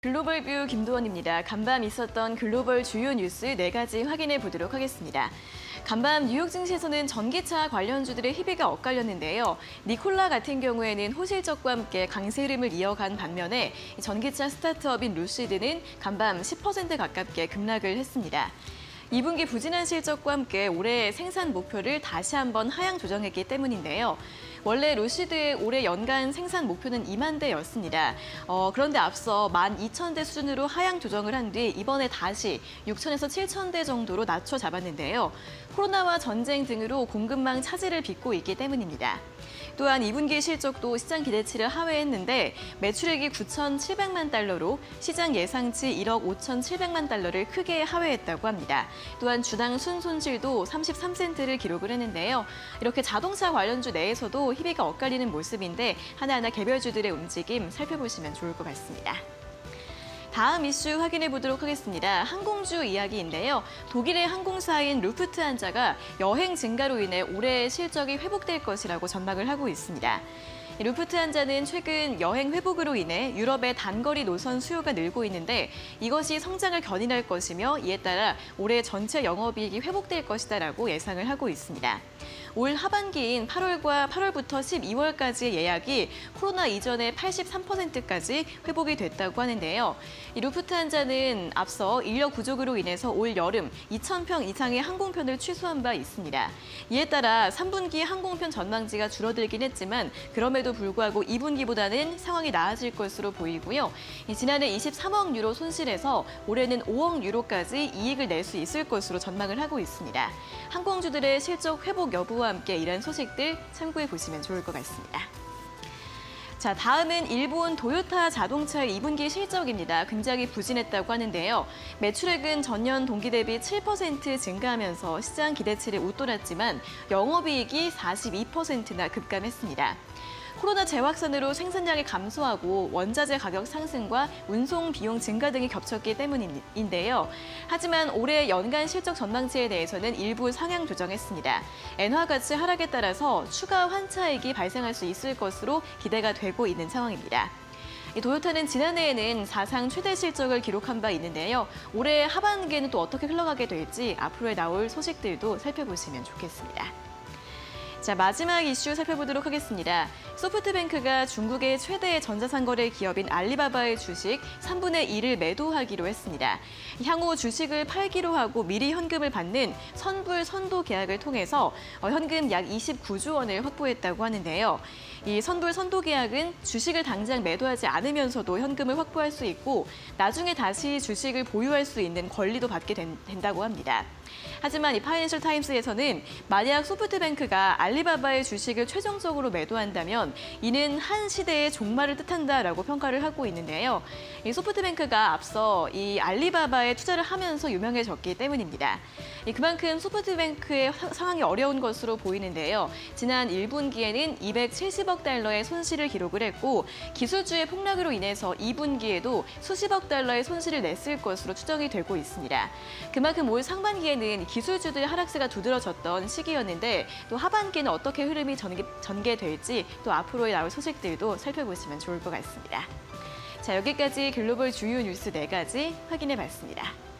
글로벌뷰 김도원입니다. 간밤 있었던 글로벌 주요 뉴스 4가지 확인해 보도록 하겠습니다. 간밤 뉴욕 증시에서는 전기차 관련주들의 희비가 엇갈렸는데요. 니콜라 같은 경우에는 호실적과 함께 강세 흐름을 이어간 반면에 전기차 스타트업인 루시드는 간밤 10% 가깝게 급락을 했습니다. 2분기 부진한 실적과 함께 올해 생산 목표를 다시 한번 하향 조정했기 때문인데요. 원래 루시드의 올해 연간 생산 목표는 2만 대였습니다. 그런데 앞서 12,000대 수준으로 하향 조정을 한 뒤 이번에 다시 6,000에서 7,000대 정도로 낮춰 잡았는데요. 코로나와 전쟁 등으로 공급망 차질을 빚고 있기 때문입니다. 또한 2분기 실적도 시장 기대치를 하회했는데 매출액이 9,700만 달러로 시장 예상치 1억 5,700만 달러를 크게 하회했다고 합니다. 또한 주당 순손실도 33센트를 기록을 했는데요. 이렇게 자동차 관련주 내에서도 희비가 엇갈리는 모습인데 하나하나 개별주들의 움직임 살펴보시면 좋을 것 같습니다. 다음 이슈 확인해 보도록 하겠습니다. 항공주 이야기인데요. 독일의 항공사인 루프트한자가 여행 증가로 인해 올해 실적이 회복될 것이라고 전망을 하고 있습니다. 루프트한자는 최근 여행 회복으로 인해 유럽의 단거리 노선 수요가 늘고 있는데 이것이 성장을 견인할 것이며 이에 따라 올해 전체 영업이익이 회복될 것이다라고 예상을 하고 있습니다. 올 하반기인 8월부터 12월까지의 예약이 코로나 이전의 83%까지 회복이 됐다고 하는데요. 이 루프트한자는 앞서 인력 부족으로 인해서 올 여름 2,000편 이상의 항공편을 취소한 바 있습니다. 이에 따라 3분기 항공편 전망치가 줄어들긴 했지만 그럼에도 불구하고 2분기보다는 상황이 나아질 것으로 보이고요. 지난해 23억 유로 손실에서 올해는 5억 유로까지 이익을 낼 수 있을 것으로 전망을 하고 있습니다. 항공주들의 실적 회복 여부와 함께 이런 소식들 참고해 보시면 좋을 것 같습니다. 자, 다음은 일본 도요타 자동차의 2분기 실적입니다. 굉장히 부진했다고 하는데요. 매출액은 전년 동기 대비 7% 증가하면서 시장 기대치를 웃돌았지만 영업이익이 42%나 급감했습니다. 코로나 재확산으로 생산량이 감소하고 원자재 가격 상승과 운송 비용 증가 등이 겹쳤기 때문인데요. 하지만 올해 연간 실적 전망치에 대해서는 일부 상향 조정했습니다. 엔화 가치 하락에 따라서 추가 환차익이 발생할 수 있을 것으로 기대가 되고 있는 상황입니다. 도요타는 지난해에는 사상 최대 실적을 기록한 바 있는데요. 올해 하반기에는 또 어떻게 흘러가게 될지 앞으로에 나올 소식들도 살펴보시면 좋겠습니다. 자, 마지막 이슈 살펴보도록 하겠습니다. 소프트뱅크가 중국의 최대 전자상거래 기업인 알리바바의 주식 3분의 1을 매도하기로 했습니다. 향후 주식을 팔기로 하고 미리 현금을 받는 선불 선도 계약을 통해서 현금 약 29조 원을 확보했다고 하는데요. 이 선불 선도 계약은 주식을 당장 매도하지 않으면서도 현금을 확보할 수 있고 나중에 다시 주식을 보유할 수 있는 권리도 받게 된다고 합니다. 하지만 이 파이낸셜 타임스에서는 만약 소프트뱅크가 알리바바의 주식을 최종적으로 매도한다면 이는 한 시대의 종말을 뜻한다라고 평가를 하고 있는데요. 이 소프트뱅크가 앞서 이 알리바바에 투자를 하면서 유명해졌기 때문입니다. 그만큼 소프트뱅크의 상황이 어려운 것으로 보이는데요. 지난 1분기에는 270억 달러의 손실을 기록을 했고 기술주의 폭락으로 인해서 2분기에도 수십억 달러의 손실을 냈을 것으로 추정이 되고 있습니다. 그만큼 올 상반기에는 기술주들의 하락세가 두드러졌던 시기였는데 또 하반기에는 어떻게 흐름이 전개될지 또 앞으로의 나올 소식들도 살펴보시면 좋을 것 같습니다. 자, 여기까지 글로벌 주요 뉴스 4가지 확인해 봤습니다.